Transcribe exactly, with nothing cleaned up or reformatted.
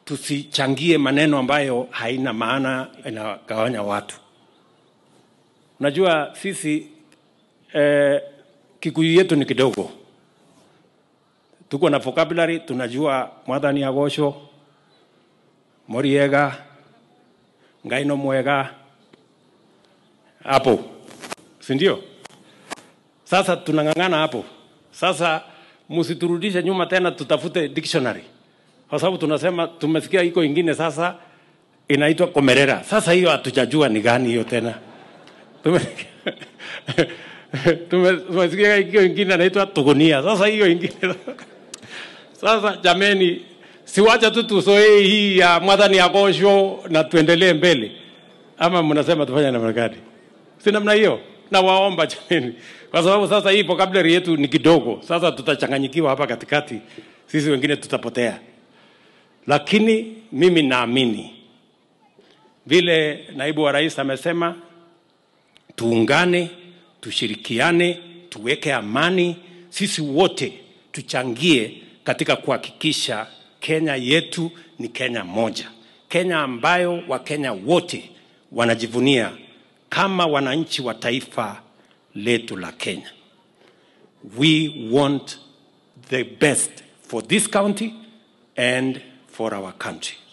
tusichangie maneno ambayo haina maana, inagawanya watu. Unajua sisi eh, Kikuyu yetu ni kidogo. Tuko na vocabulary, tunajua Mwathani Agosho, Moriega, Ngaino Mwega, hapo. Si ndio? Sasa tunangangana hapo. Sasa msiturudishe nyuma tena tutafute dictionary. Kwa sababu tunasema tumesikia iko ingine sasa inaitwa Komerera. Sasa hiyo hatujajua ni gani hiyo tena. Tumesikia iko ingine inaitwa Tugunia. Sasa hiyo ingine. Sasa jameni, siwacha tu tusoe hii ya Mwathani Agosho na tuendelee mbele. Ama mnasema tufanye namna gani? Si namna hiyo. Na waomba jameni. Kwa sababu sasa hii vocabulary yetu ni kidogo. Sasa tutachanganyikiwa hapa katikati. Sisi wengine tutapotea. Lakini mimi naamini vile naibu wa rais amesema, tuungane, tushirikiane, tuweke amani, sisi wote tuchangie katika kuhakikisha Kenya yetu ni Kenya moja. Kenya ambayo Wakenya wote wanajivunia kama wananchi wa taifa letu la Kenya. We want the best for this county and for our country.